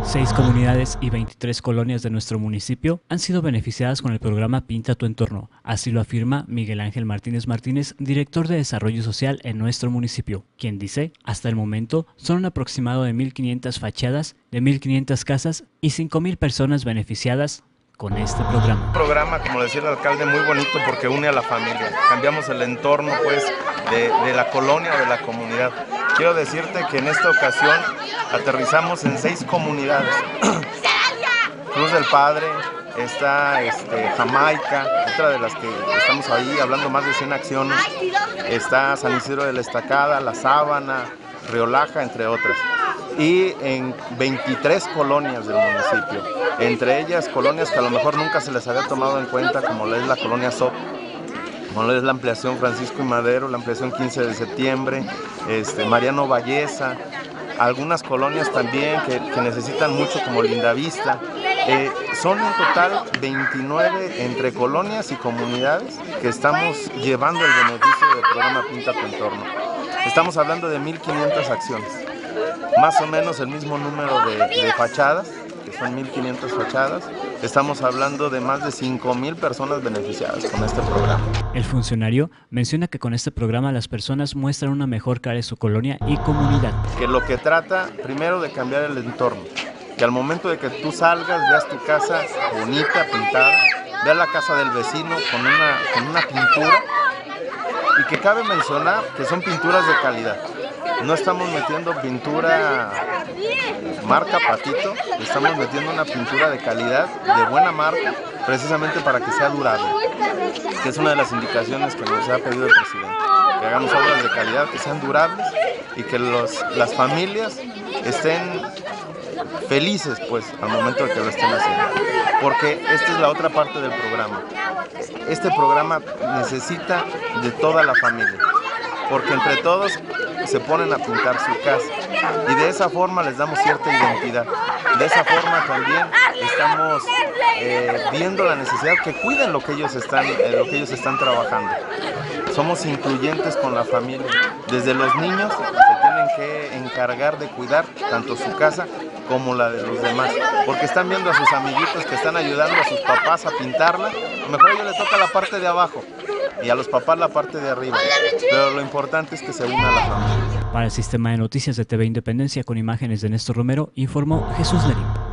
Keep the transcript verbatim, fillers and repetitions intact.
Seis comunidades y veintitrés colonias de nuestro municipio han sido beneficiadas con el programa Pinta tu entorno. Así lo afirma Miguel Ángel Martínez Martínez, director de Desarrollo Social en nuestro municipio, quien dice, hasta el momento son un aproximado de mil quinientas fachadas, de mil quinientas casas y cinco mil personas beneficiadas con este programa. Un programa, como decía el alcalde, muy bonito porque une a la familia. Cambiamos el entorno pues de, de la colonia o de la comunidad. Quiero decirte que en esta ocasión aterrizamos en seis comunidades. Cruz del Padre, está este, Jamaica, otra de las que estamos ahí hablando, más de cien acciones. Está San Isidro de la Estacada, La Sábana, Riolaja, entre otras. Y en veintitrés colonias del municipio, entre ellas colonias que a lo mejor nunca se les había tomado en cuenta, como es la colonia S O P, como es la ampliación Francisco y Madero, la ampliación quince de septiembre, este, Mariano Valleza, algunas colonias también que, que necesitan mucho, como Lindavista. Eh, son en total veintinueve entre colonias y comunidades que estamos llevando el beneficio del programa Pinta tu entorno. Estamos hablando de mil quinientas acciones, más o menos el mismo número de, de fachadas, que son mil quinientas fachadas. Estamos hablando de más de cinco mil personas beneficiadas con este programa. El funcionario menciona que con este programa las personas muestran una mejor cara de su colonia y comunidad. Que lo que trata primero de cambiar el entorno, que al momento de que tú salgas veas tu casa bonita, pintada, veas la casa del vecino con una, con una pintura, y que cabe mencionar que son pinturas de calidad. No estamos metiendo pintura marca Patito, estamos metiendo una pintura de calidad, de buena marca, precisamente para que sea durable, que es una de las indicaciones que nos ha pedido el presidente, que hagamos obras de calidad, que sean durables y que los, las familias estén felices pues al momento de que lo estén haciendo, porque esta es la otra parte del programa. Este programa necesita de toda la familia, porque entre todos se ponen a pintar su casa y de esa forma les damos cierta identidad. De esa forma también estamos eh, viendo la necesidad que cuiden lo que ellos están, eh, lo que ellos están trabajando. Somos incluyentes con la familia. Desde los niños se tienen que encargar de cuidar tanto su casa como la de los demás, porque están viendo a sus amiguitos que están ayudando a sus papás a pintarla. A lo mejor a ellos les toca la parte de abajo y a los papás la parte de arriba, pero lo importante es que se una a la familia. Para el Sistema de Noticias de T V Independencia, con imágenes de Néstor Romero, informó Jesús Lerín.